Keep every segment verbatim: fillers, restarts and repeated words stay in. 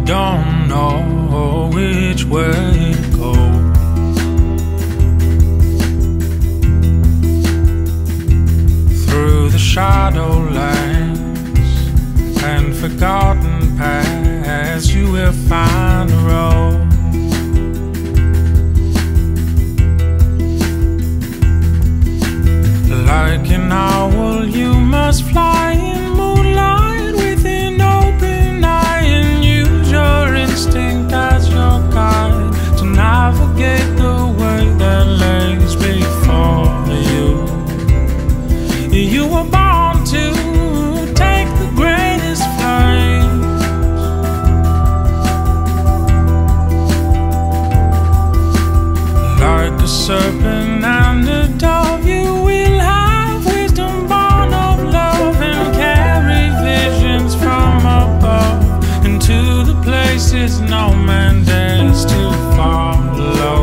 don't know which way it goes. Through the shadowlands and forgotten paths, you will find a road. Like an owl, you must fly in moonlight with an open eye, and use your instinct as your guide to navigate the way that lays before you. You were born to take the greatest flight. Like a serpent and a dove, you will have wisdom born of love, and carry visions from above into the places no man dares to follow.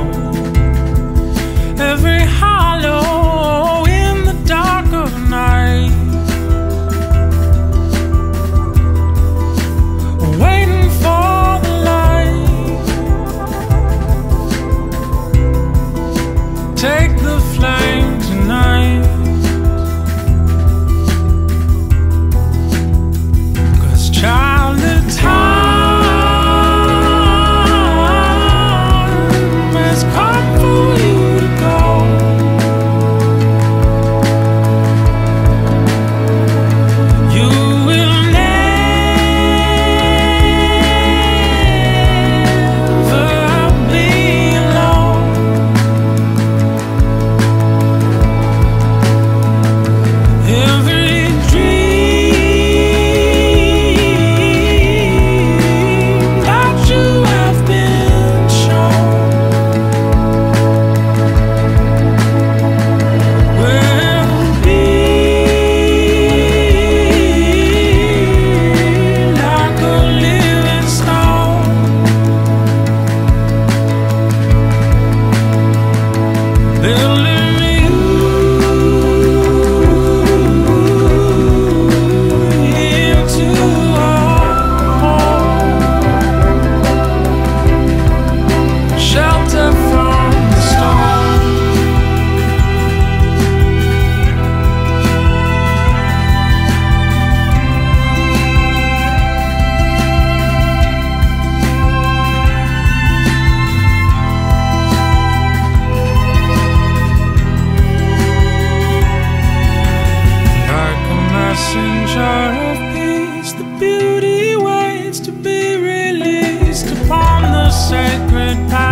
Every hollow in the dark of night, waiting for the light. Take the flame tonight, 'cause child, the time has come for you to go. You will never be alone. Every dream that you have been shown will be like a living stone. Building you into a home, shelter from the storm. Like a messenger of peace, the beauty waits to be released upon the sacred path.